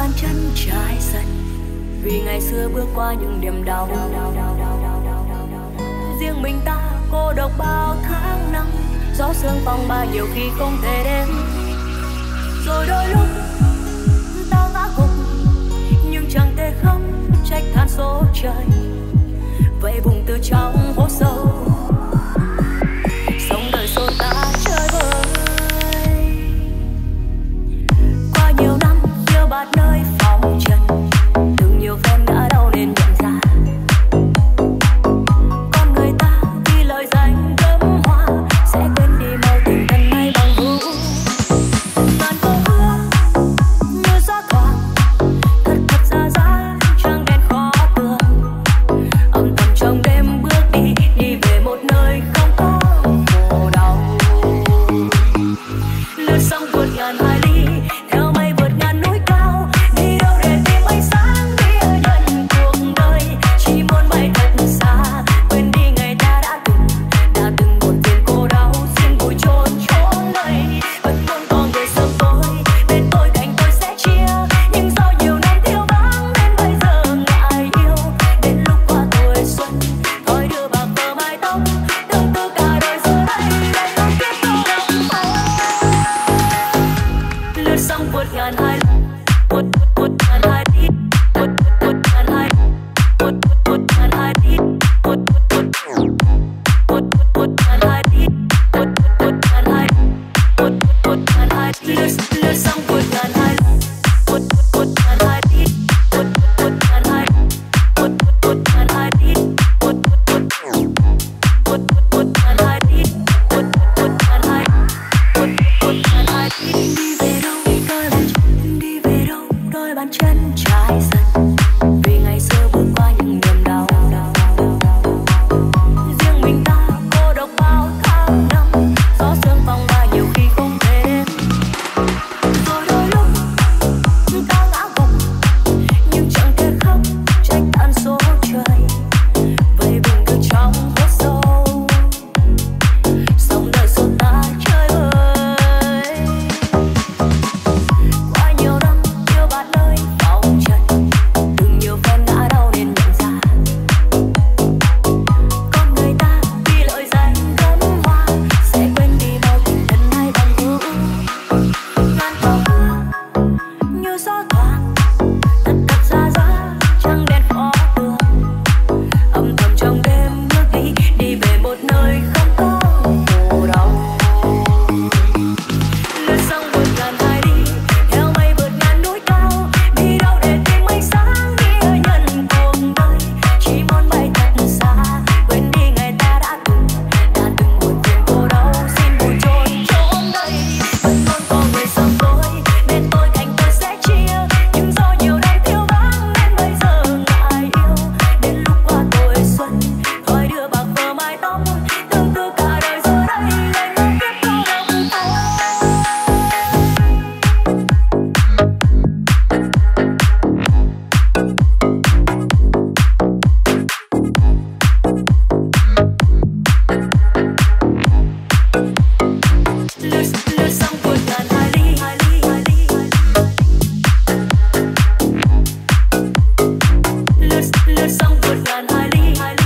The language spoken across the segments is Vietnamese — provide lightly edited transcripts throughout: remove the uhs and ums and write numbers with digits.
bàn chân trái dần vì ngày xưa bước qua những niềm đau. Riêng mình ta cô độc bao tháng năm, gió sương phong ba nhiều khi không thể đếm. Rồi đôi lúc ta ngã gục nhưng chẳng thể khóc trách than số trời, vậy vùng từ trong hố sâu sống đời xô ta chơi vơi. Qua nhiều năm yêu bạt nơi phong trần, từng nhiều phen ngã đau nên nhận ra con người ta vì lời danh gấm hoa sẽ quên đi mau tình thân hay bằng vũ. Ngàn câu hứa như gió thoảng thật thật ra ra trăng đèn khó tường, âm thầm trong đêm bước đi đi về một nơi không có khổ đau. Lướt sóng vượt ngàn hải ly theo mây vượt ngàn núi cao, đi đâu để tìm ánh sáng bia nhận cuộc đời. Chỉ muốn bay thật xa quên đi ngày ta đã từng buồn phiền cô đau, xin vùi chôn chốn đây. Vẫn muốn có người sớm tôi bên tôi cạnh tôi sẽ chia, nhưng do nhiều năm thiếu vắng nên bây giờ ngại yêu. Đến lúc qua tuổi xuân thôi đưa bạc vào mái tóc, tương tư cả đời giờ đây lại không biết đâu đắm say. Lướt sóng vượt ngàn hải vượt ngàn hải đi vượt ngàn hải vượt ngàn hải đi vượt ngàn hải đi vượt ngàn hải ngàn hải lướt sóng vượt ngàn hải vượt ngàn hải đi vượt ngàn hải ngàn hải đi vượt ngàn hải đi ngàn hải ngàn hải đi về đâu đi về đâu đôi bàn chân trái dần vì ngày xưa bước qua những niềm đau. Riêng mình ta cô độc bao tháng năm, gió sương phong ba nhiều khi không thể đếm. Rồi đôi lúc ta ngã gục nhưng chẳng thể khóc trách than số trời, vậy vùng từ trong hố sâu sống đời xô ta chơi vơi. Qua nhiều năm yêu bạt nơi phong trần, từng nhiều phen ngã đau nên nhận ra con người ta vì lợi danh gấm hoa sẽ quên đi bao tình thân hay bằng hữu. Ngàn câu hứa như gió thoảng thật thật ra ra trăng đèn khó tường, âm thầm trong đêm bước đi đi về một nơi không có khổ đau. Lướt sóng vượt ngàn hải đi theo mây vượt ngàn núi cao, đi đâu để tìm ánh sáng bia nhận cuộc đời. Chỉ muốn bay thật xa quên đi ngày ta đã từng buồn phiền cô đau, xin vùi chôn chốn đây. Vẫn luôn có người sớm tôi bên tôi cạnh tôi sẽ chia, nhưng do nhiều năm thiếu vắng nên bây giờ ngại yêu. Đến lúc qua tuổi xuân thôi đưa bạc vào mái tóc, tương tư cả đời giờ đây lại không biết đâu đắm say. Lướt sóng vượt ngàn hải ly lướt sóng vượt ngàn hải ly.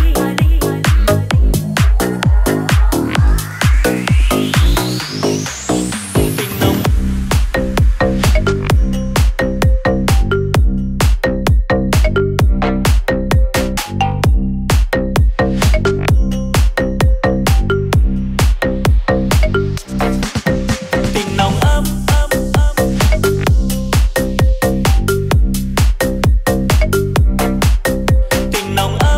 Tình nồng ấm tình nồng ấm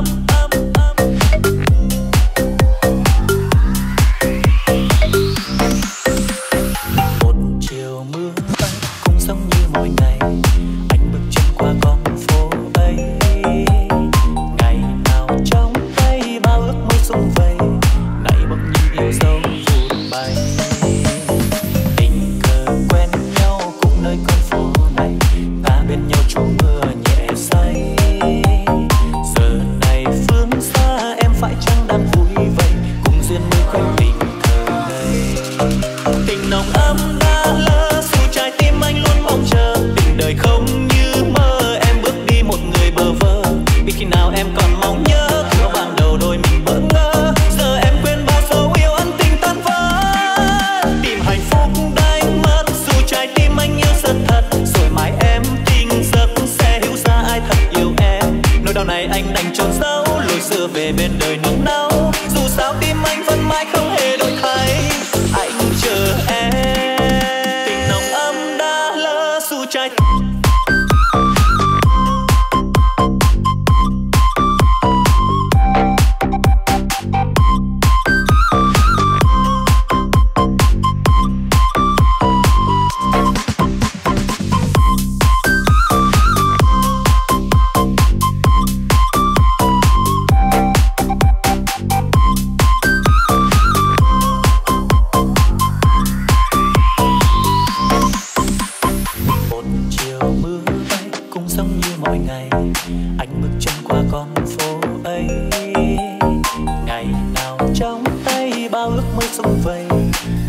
một chiều mưa bay cũng giống như mỗi ngày, anh bước chân qua con phố ấy. Ngày nào trong tay bao ước mơ sum vầy, nay bỗng nhiên yêu dấu vụt bay. Tình cờ quen nhau cũng nơi con phố này, ta bên nhau trú mưa nhẹ say. Giờ này phương xa em phải chăng đang vui vậy, cùng duyên mới quanh tình thơ ngây. Tình nồng ấm đã lỡ dù trái tim anh luôn mong chờ, tình đời không như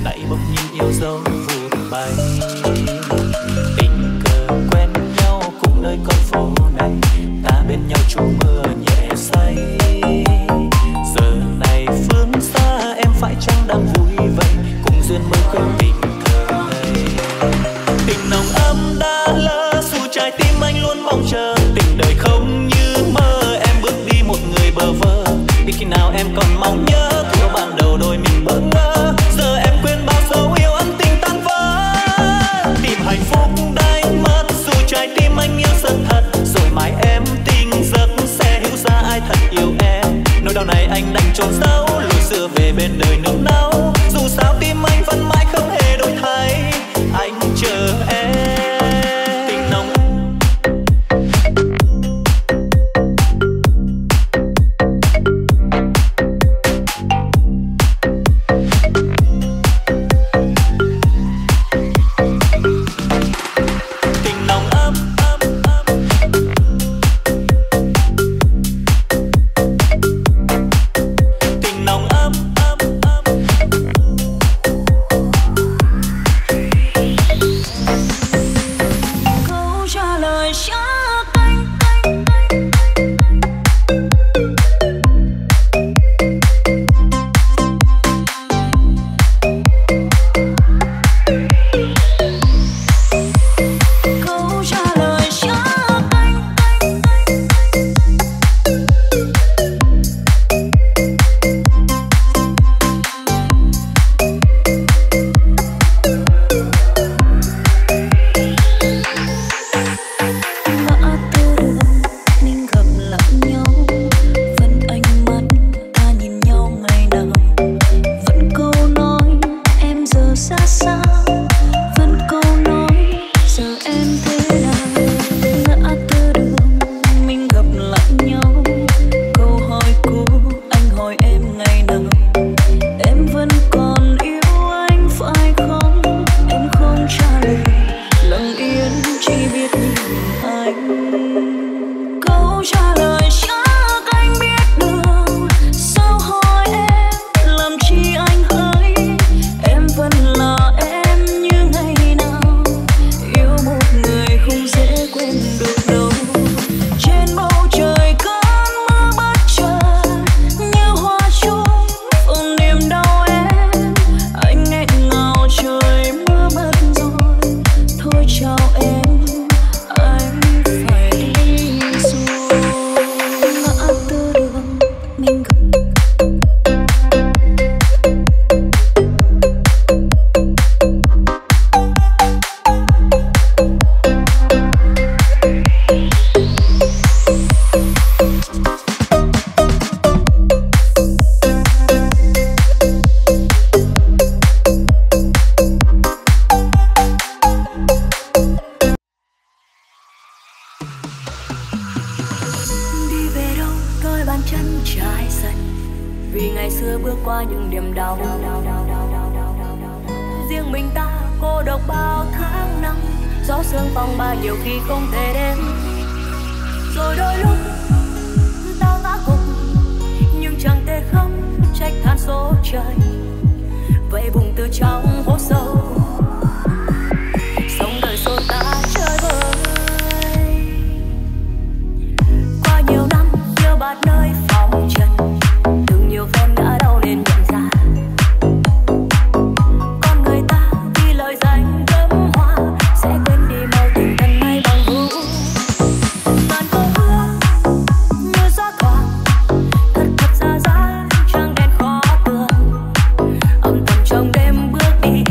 lại bỗng nhiên yêu dấu vụt bay. Tình cờ quen nhau cùng nơi con phố này, ta bên nhau trú mưa nhẹ say. Giờ này phương xa em phải chăng đang vui vậy, cùng duyên mới quên tình thơ này. Tình nồng ấm đã lỡ dù trái tim anh luôn mong chờ, tình đời không như mơ em bước đi một người bơ vơ. Đến khi nào em còn mong nhớ thuở ban đầu đôi mình bỡ ngỡ, giờ em quên bao dấu yêu ân tình tan vỡ. Tìm hạnh phúc đánh mất dù trái tim anh yêu rất thật, rồi mai em tỉnh giấc sẽ hiểu ra ai thật yêu em. Nỗi đau này anh đành chôn giấu, lùi xưa về bên đời nung nấu. Dù sao tim anh vẫn mãi không hề đổi thay, anh chờ em. Tình nồng trong đêm bước đi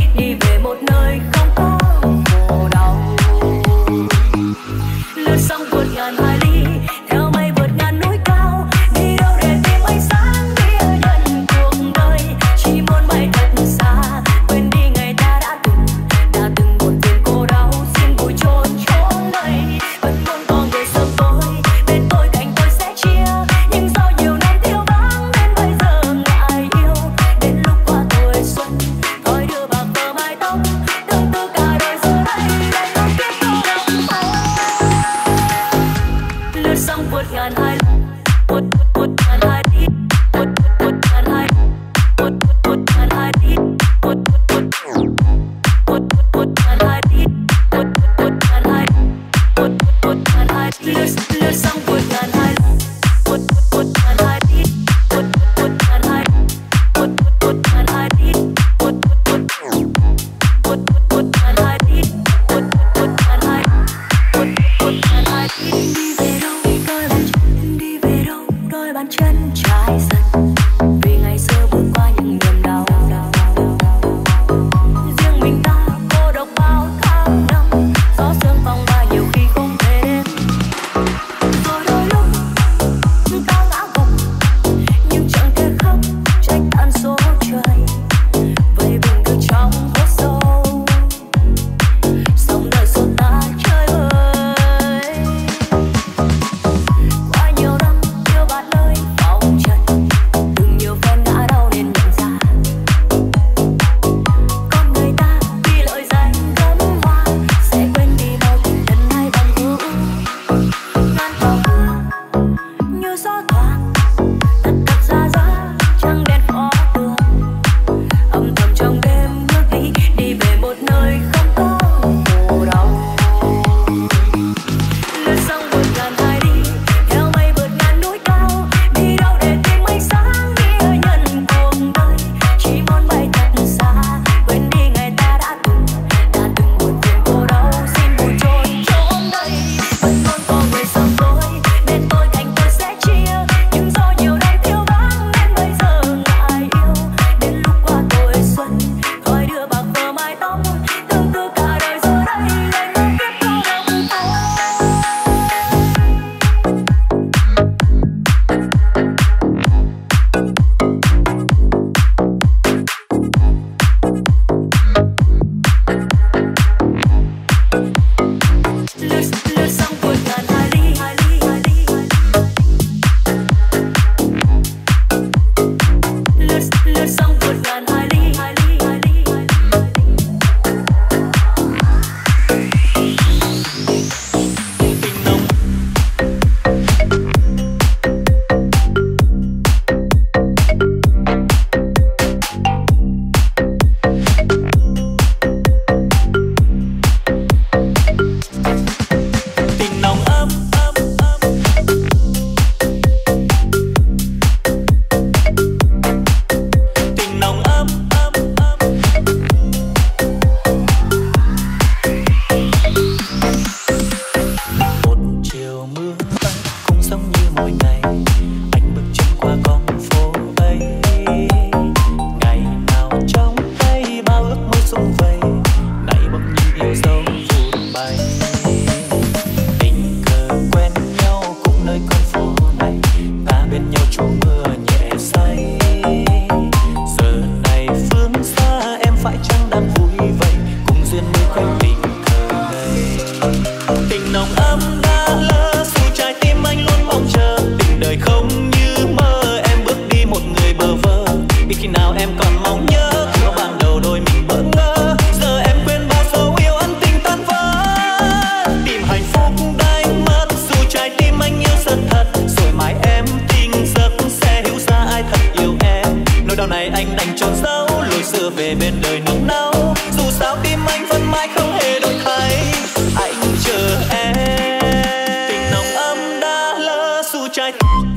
chăng đang vui vậy, cùng duyên mới quên tình thơ ngây. Tình nồng ấm đã lỡ dù trái tim anh luôn mong chờ, tình đời không như mơ em bước đi một người bơ vơ. Biết khi nào em còn mong nhớ khi ban đầu đôi mình bỡ ngỡ, giờ em quên bao dấu yêu ân tình tan vỡ. Tìm hạnh phúc đánh mất dù trái tim anh yêu rất thật, rồi mai em tỉnh giấc sẽ hiểu ra ai thật yêu em. Nỗi đau này anh đành trốn giấu, lối xưa về bên đời nung nấu. Dù sao tim anh vẫn mãi không hề đổi thay, anh chờ em. Tình nồng ấm đã lỡ dù trái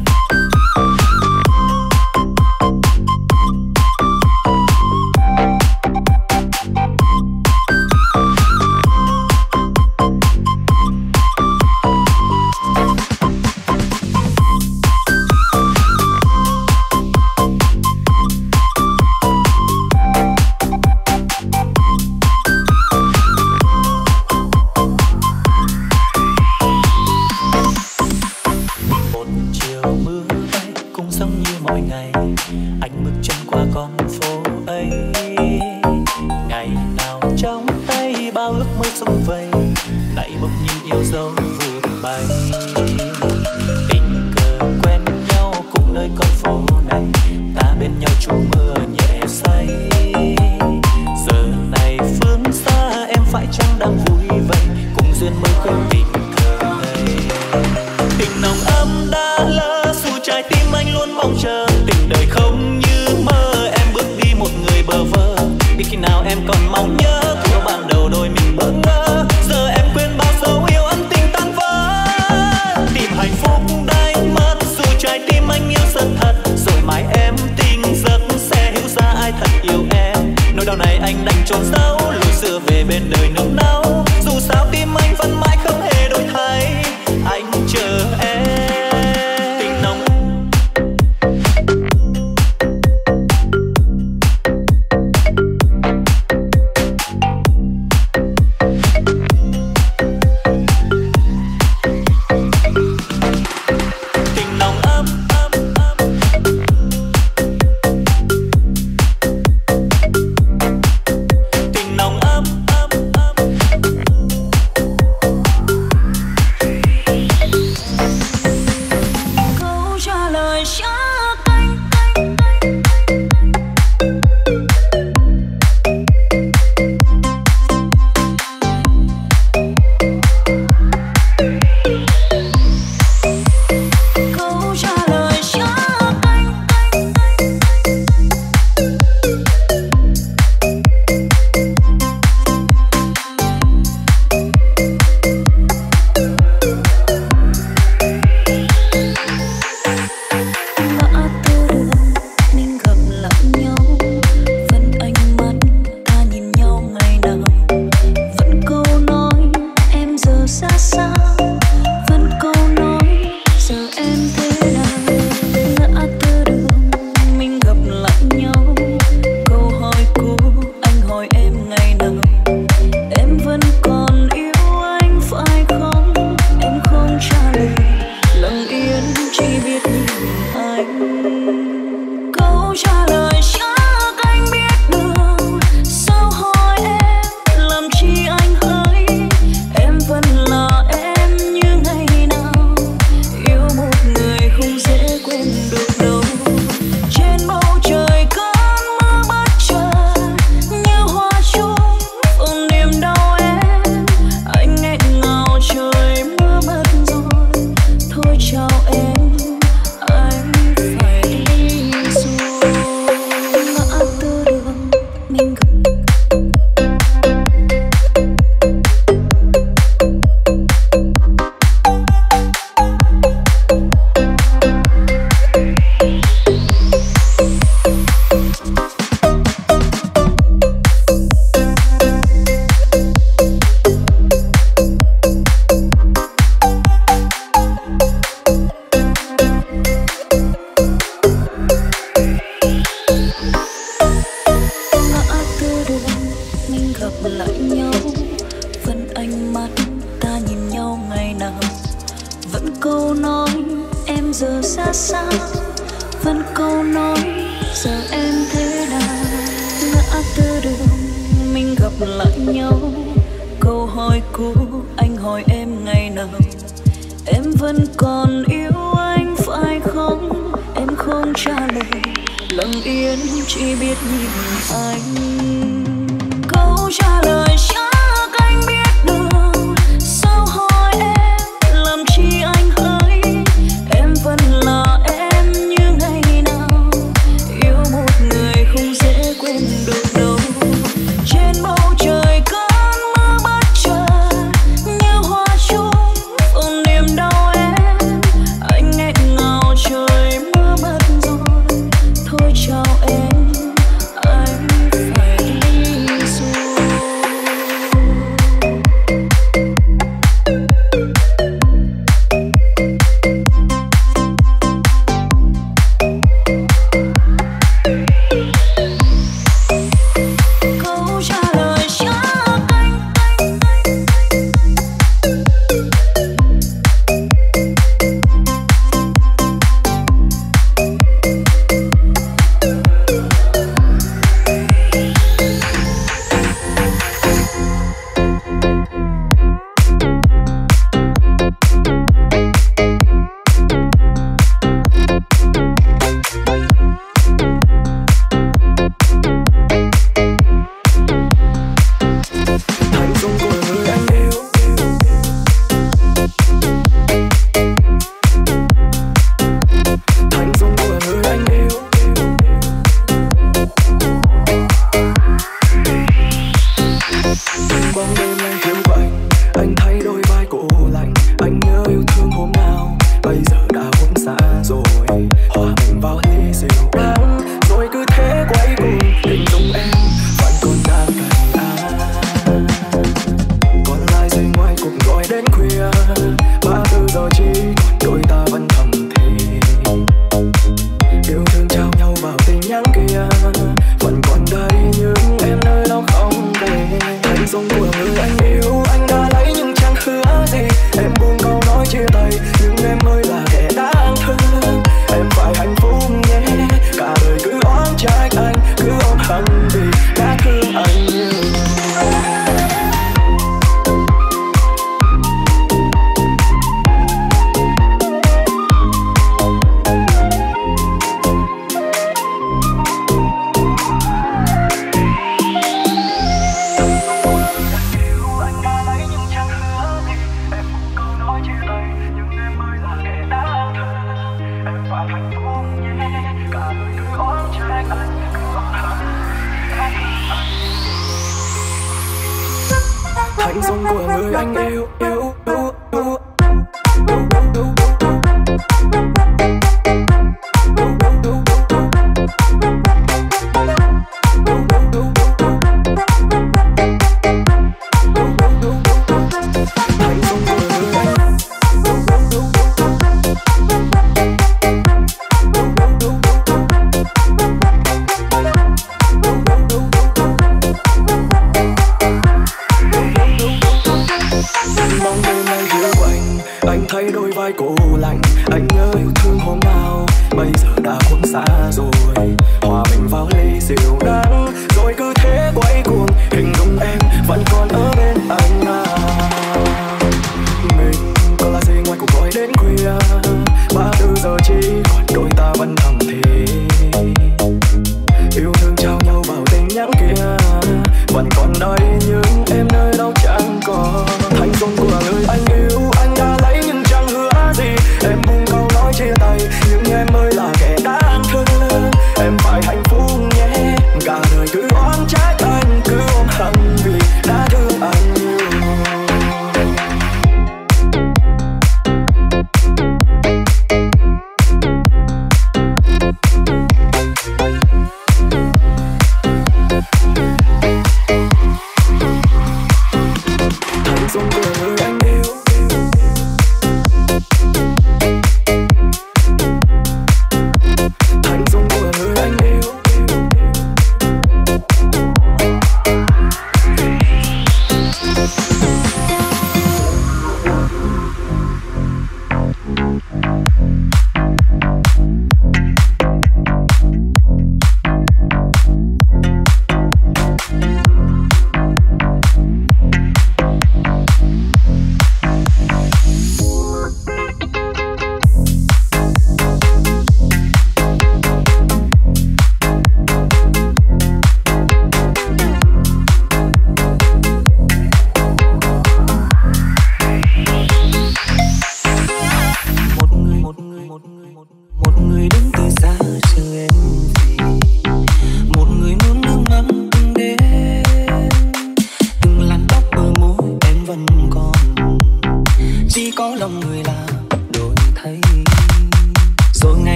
câu nói em giờ xa xa, vẫn câu nói giờ em thế nào. Ngã tư đường lại nhau. Câu hỏi cũ anh hỏi em ngày nào em vẫn còn yêu anh phải không? Em không trả lời, lặng yên chỉ biết nhìn anh. Câu trả lời chắc anh biết được, sao hỏi em làm chi anh hỡi? Em vẫn là em như ngày nào, yêu một người không dễ quên được đâu. Trên bầu trời cơn mưa bất chợt như hoa trôi vào niềm đau em. Anh nghẹn ngào trời mưa mất rồi, thôi chào em, anh phải đi rồi. Câu trả lời chắc anh. Thành dung của người anh yêu, thành dung của người anh yêu. Từng bóng đêm anh thiếu anh thay đôi vai cổ lạnh. Anh nhớ yêu thương hôm nào, bây giờ đã vốn xa rồi. Hòa mình vào ly rượu đắng, rồi cứ thế quay cuồng. Hình dung em vẫn còn đang cạnh anh. Còn lại rồi ngoài cuộc gọi đến khuya, 3-4 giờ chỉ còn đôi ta vẫn thầm thì. Yêu thương trao nhau vào tin nhắn kia, vẫn còn đây nhưng em nơi đâu không về. Thành dung của người anh yêu, anh đã lấy nhưng chẳng hứa gì. Em buông câu nói chia tay, nhưng em ơi là kẻ đáng thương. Em phải hạnh phúc nhé, cả đời cứ oán trách anh, cứ ôm hận vì đã thương anh nhiều. Anh đã lấy nhưng chẳng hứa gì. Em buông câu nói chia tay, nhưng em ơi là kẻ đáng thương. Em phải hạnh phúc nhé, cả đời cứ oán trách anh, cứ ôm hận. Thành dung của người anh yêu, yêu. Bóng đêm anh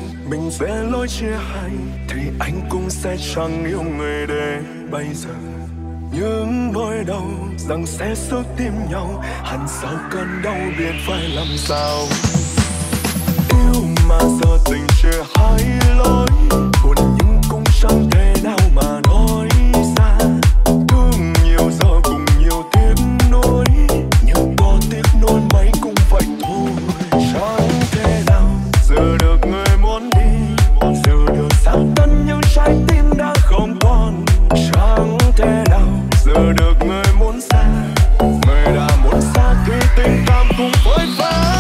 mình sẽ lối chia hai, thì anh cũng sẽ chẳng yêu người để bây giờ những nỗi đau rằng sẽ sức tim nhau, hẳn sau cơn đau biết phải làm sao. Yêu mà giờ tình chia hai lối, buồn nhưng cũng chẳng thể nào mà nói ra. Thương nhiều giờ cùng nhiều tiếc nuối, nhưng có tiếc nuối mấy cũng vậy thôi. Chẳng thể nào giờ được người muốn đi, giờ được sao tân nhưng trái tim đã không còn. Chẳng thể nào giờ được người muốn xa, người đã muốn xa thì tình cảm cũng phôi pha.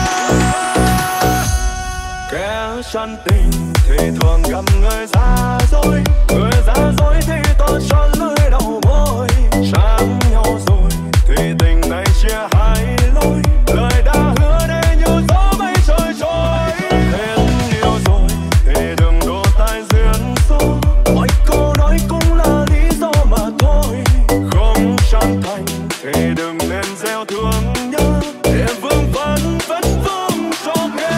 Kẻ chân tình thì thường gặp người giả dối, người giả dối thì tôi cho lưỡi đầu môi. Chạm nhau rồi thì tình này chia hai lối, lời đã hứa để như gió mây trôi trôi. Hết yêu rồi thì đừng đổ tai duyên số, mọi câu nói cũng là lý do mà thôi. Không chân thành thì đừng nên gieo thương nhớ, để vương vấn vẫn vương cho nghe.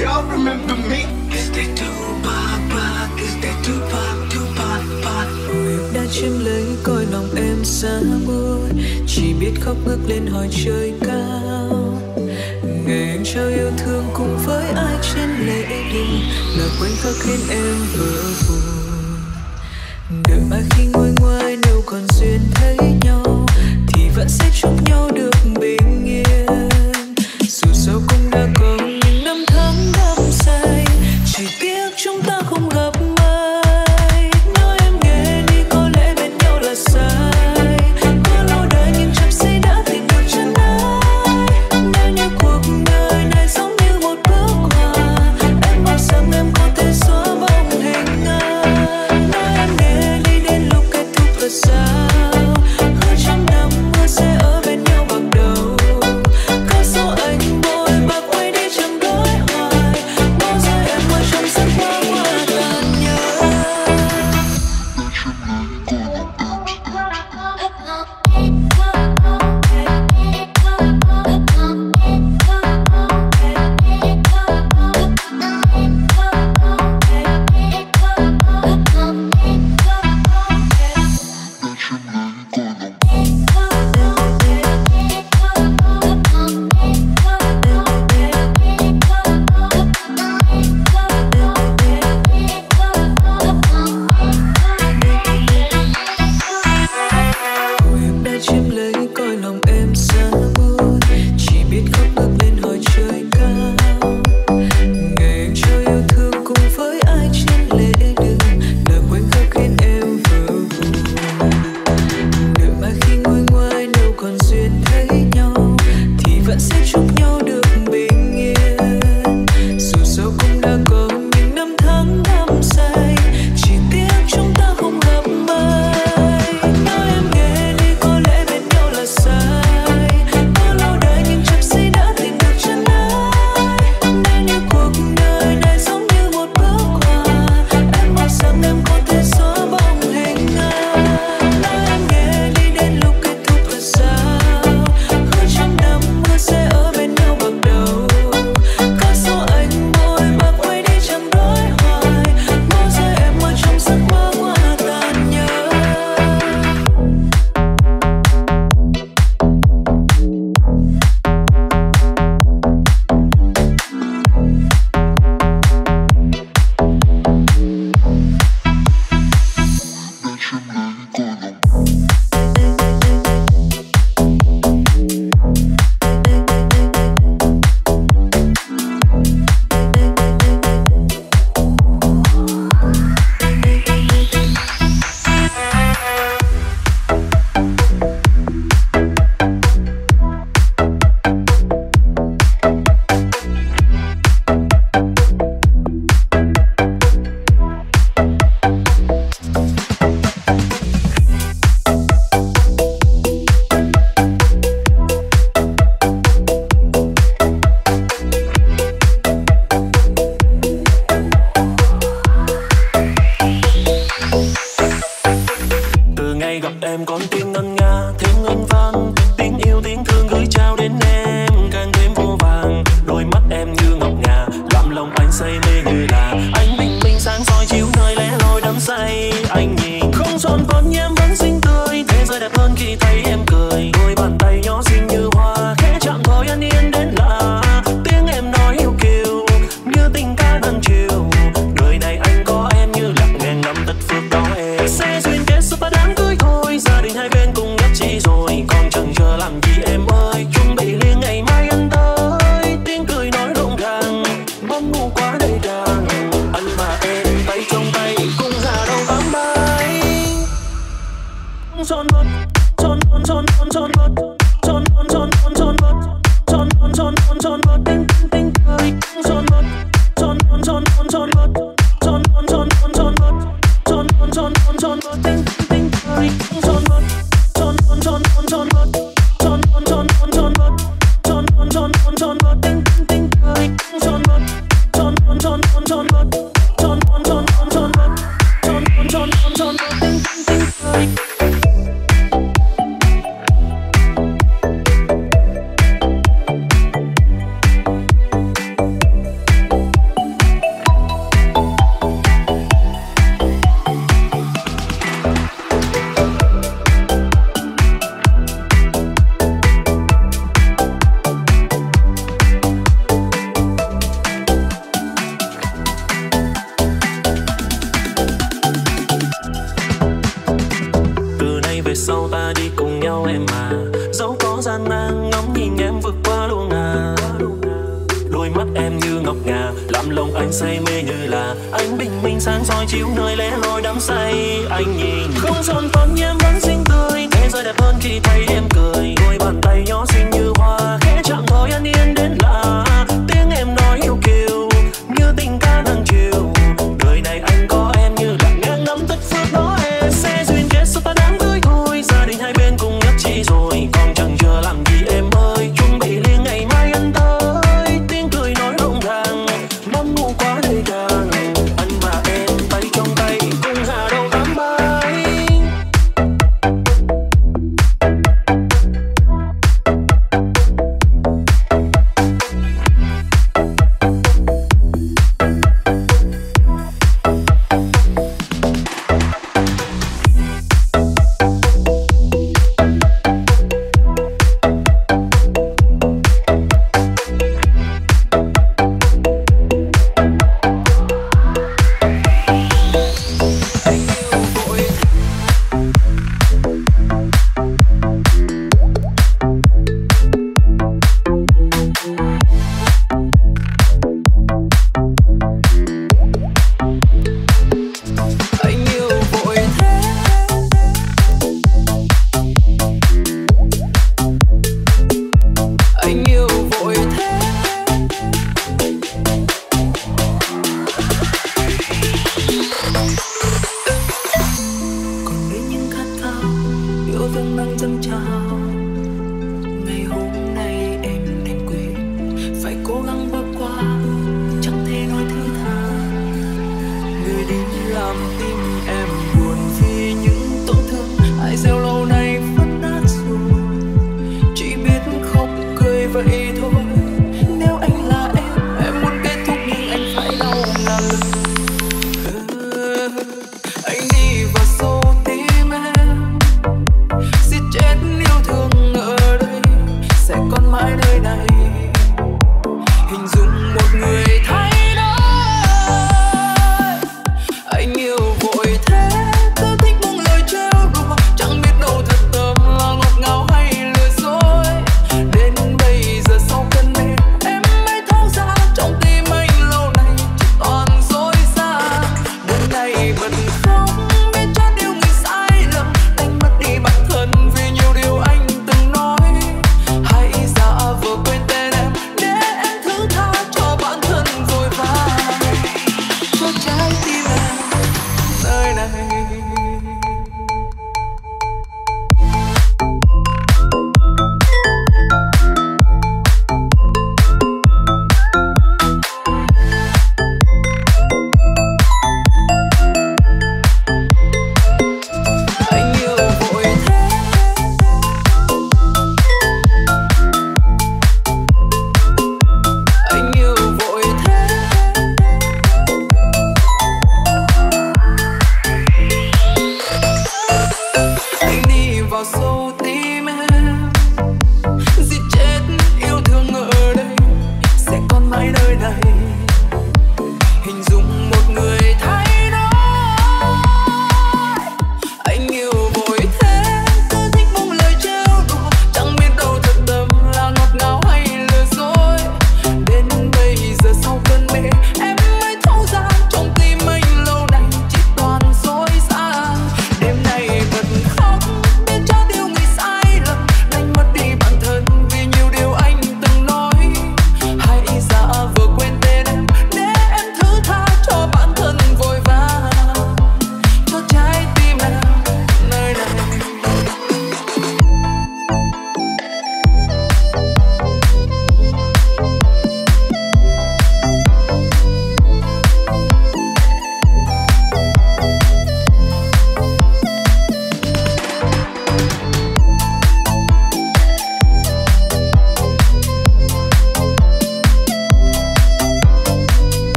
y'all remember me? Is that Tupac? Is that Tupac? Nguyệt đã chiếm lấy cõi lòng em xa muôn, chỉ biết khóc ngước lên hỏi trời cao. Ngày anh trao yêu thương cùng với ai trên lễ đình, là khoảnh khắc khiến em vỡ vụn. Đợi mai khi nguôi ngoai nếu còn duyên thấy nhau, thì vẫn sẽ chúc nhau được bình yên. Dù sao cũng đã có những năm tháng đắm say, chỉ tiếc chúng ta không gặp mai. Nói em nghe đi, có lẽ bên nhau là sai. Có lâu đời nhưng chăm say đã tìm được chân ái. Nếu như cuộc đời này giống như một bức họa, em mong rằng em có thể xóa bóng hình ai. Nói em nghe đi, đến lúc kết thúc thật sao? Hơn trăm năm mưa sẽ ở bên nhau. sáng soi chiếu nơi lẻ loi đắm say. Anh nhìn không son phấn em vẫn xinh tươi, thế giới đẹp hơn khi thấy em cười. Đôi bàn tay nhỏ xinh như hoa, khẽ chạm thôi an yên đến lạ. Tiếng em nói yêu kiều như tình ca nắng chiều. Đời này anh có em như lặng ngang ngắm tất phước đó em. Sẽ duyên kết số ta đáng tươi thôi, gia đình hai bên cùng nhất trí rồi. Còn chẳng chờ làm gì em ơi, chuẩn bị liền ngày mai anh tới. Tiếng cười nói rộn ràng, mong ngủ quá đầy càng. Anh và em tay trong tay cùng hạ đầu tám bay. Chẳng biết đâu thật tâm là ngọt ngào hay lừa dối. Đến bây giờ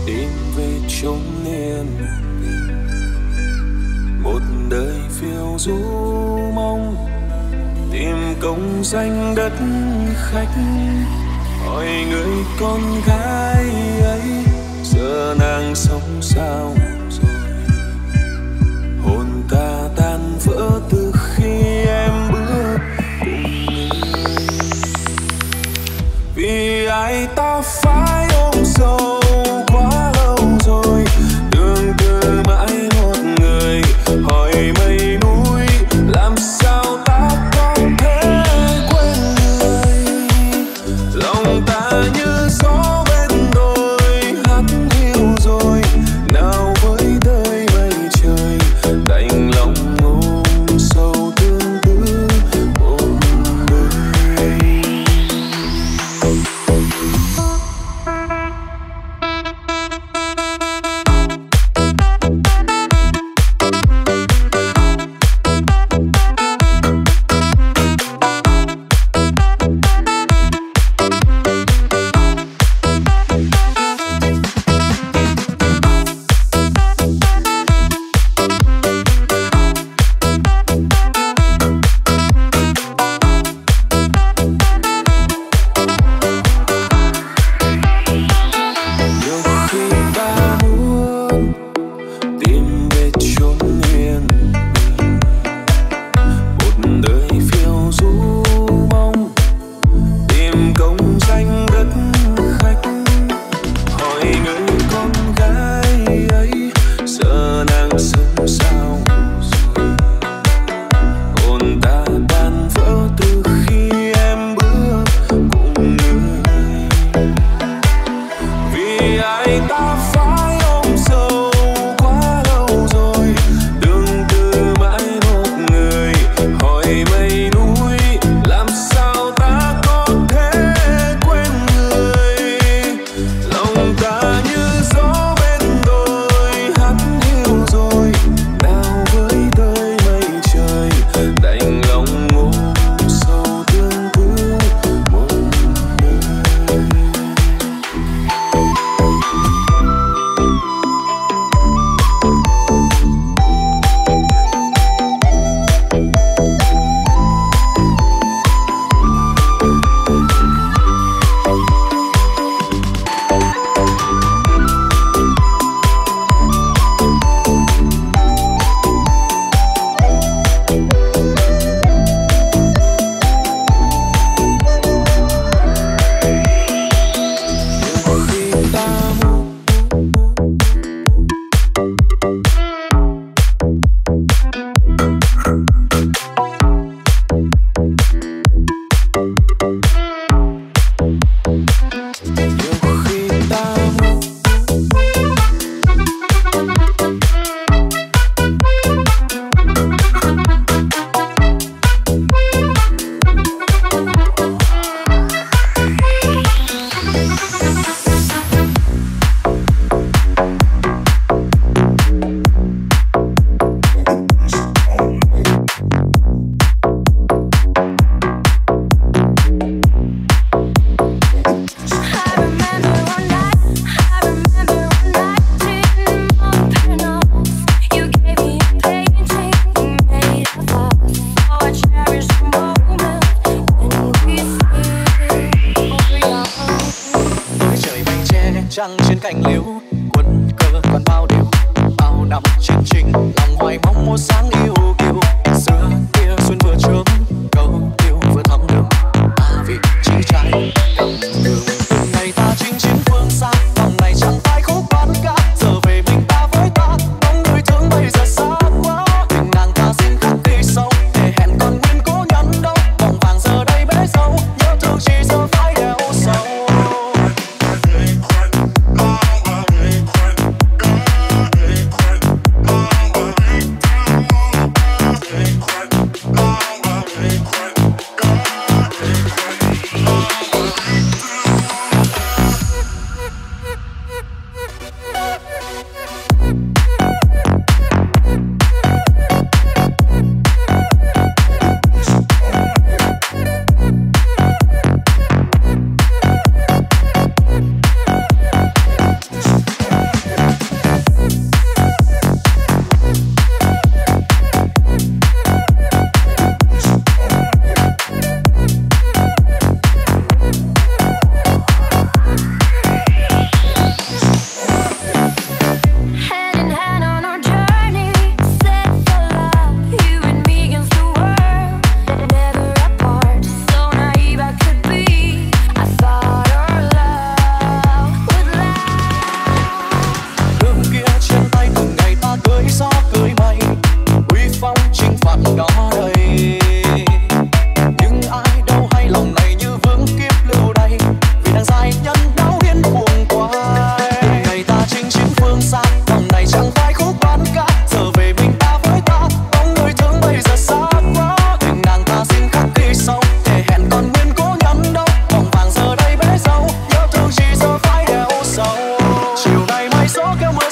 tìm về chốn yên bình, một đời phiêu du mong tìm công danh đất khách. Hỏi người con gái ấy giờ nàng sống sao rồi, hồn ta tan vỡ từ khi em bước cùng người. Vì ai ta phải ôm sầu quá lâu rồi, tương tư mãi một người. Hỏi mây núi làm sao ta có thể quên người. Lòng ta như gió bên đồi hát hiu rồi, nào với đời mây trời đành lòng ôm sâu tương tư một đời.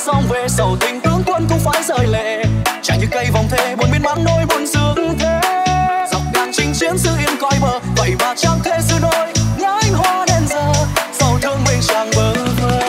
xong về sầu tình tướng quân cũng phải rơi lệ. Chẳng như cây vòng thề buồn miên man nỗi buồn sướng thế. Dọc ngang chinh chiến sự yên coi bờ, vậy mà chẳng thể xưa đôi nhánh hoa đến giờ sầu thương mình chẳng bơ vơ.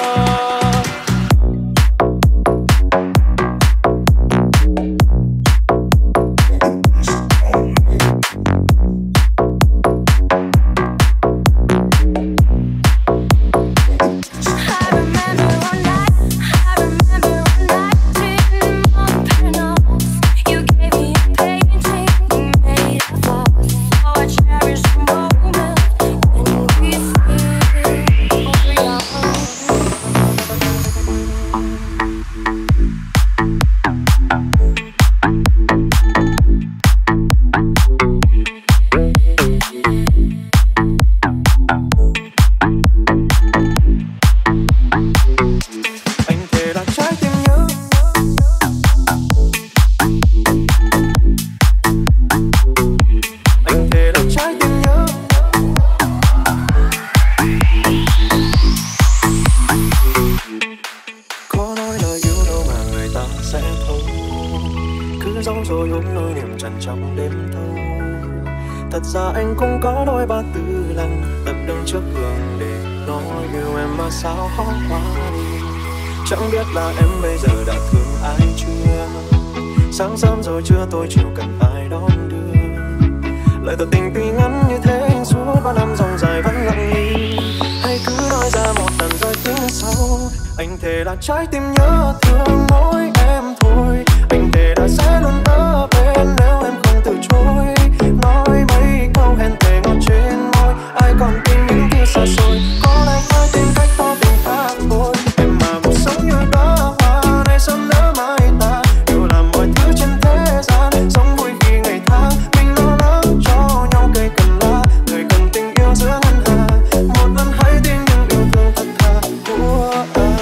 Thật ra anh cũng có đôi ba tư lần tập đứng trước gương để nói yêu em mà sao khó quá đi. Chẳng biết là em bây giờ đã thương ai chưa. Sáng sớm rồi trưa tôi chiều cần ai đón đưa. Lời tỏ tình tuy ngắn như thế nhưng suốt 3 năm dòng dài vẫn lặng im. Hay cứ nói ra một lần rồi tính sau. Anh thề là trái tim nhớ thương mỗi em thôi. Anh thề là sẽ luôn ở bên nếu em không từ chối. Nói mấy câu hẹn thề ngọt trên môi, ai còn tin những kia xa xôi. Có lẽ phải tìm cách tỏ tình khác thôi. Em mà cuộc sống như đóa hoa này sớm nở mai ta. Đều làm mọi thứ trên thế gian sống vui khi ngày tháng mình lo lắng cho nhau cây cần lá. Người cần tình yêu giữa ngân hà. Một lần hãy tin những yêu thương thật thà của anh.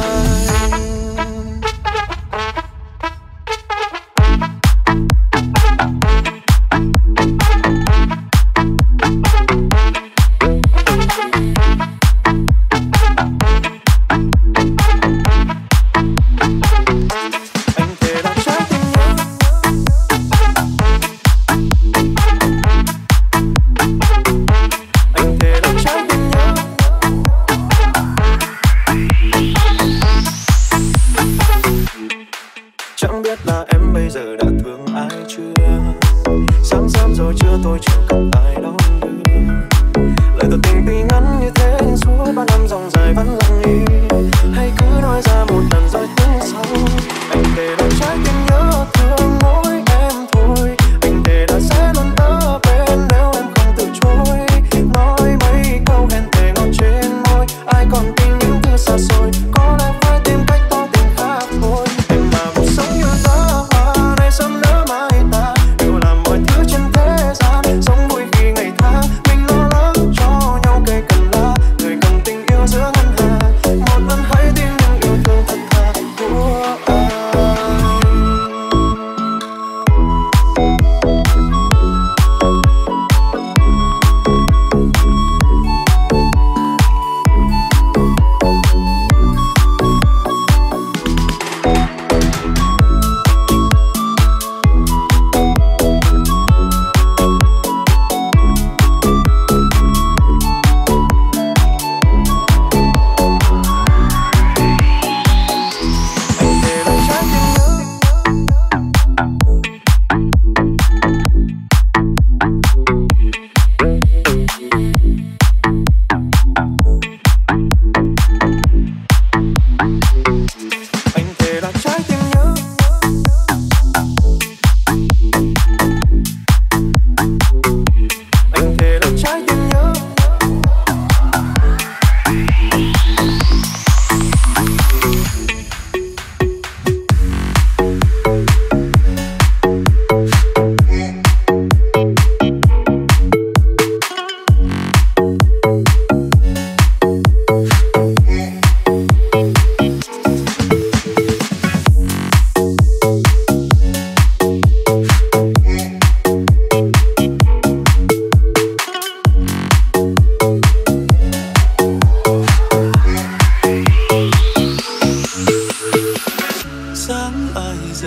Chẳng biết là em bây giờ đã thương ai chưa. Sáng sớm rồi trưa tôi chiều cần ai đón đưa. Lời tỏ tình tuy ngắn như thế nhưng suốt 3 năm dòng dài vẫn lặng im. Hay cứ nói ra một lần rồi tính sau. Anh thề là trái tim nhớ thương mỗi em thôi. Anh thề là sẽ luôn ở bên nếu em không từ chối. Nói mấy câu hẹn thề ngọt trên môi, ai còn tin những thứ xa xôi. Có lẽ phải tìm cách tỏ tình khác thôi. Em mà cuộc sống như đóa hoa này sớm nở mai ta. Đều làm mọi thứ trên thế gian sống vui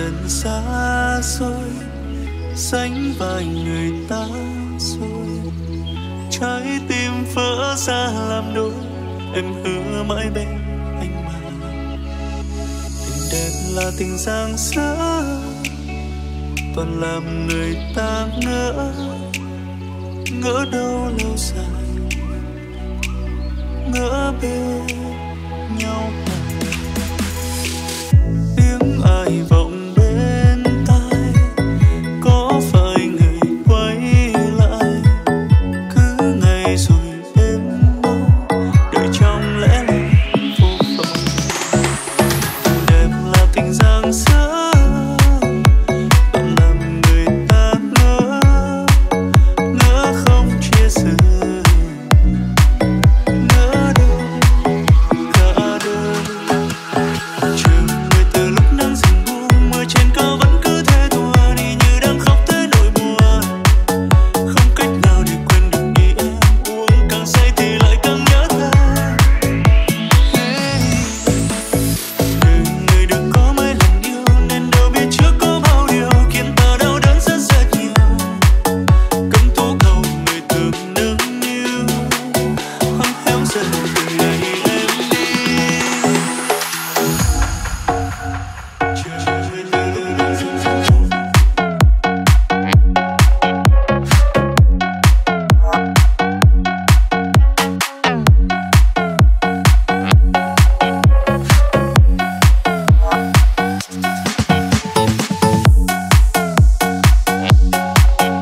dần xa xôi, sánh vai người ta rồi. Trái tim vỡ ra làm đôi, em hứa mãi bên anh mà. Tình đẹp là tình giang dở, toàn làm người ta ngỡ, ngỡ đâu lâu dài, ngỡ bên nhau.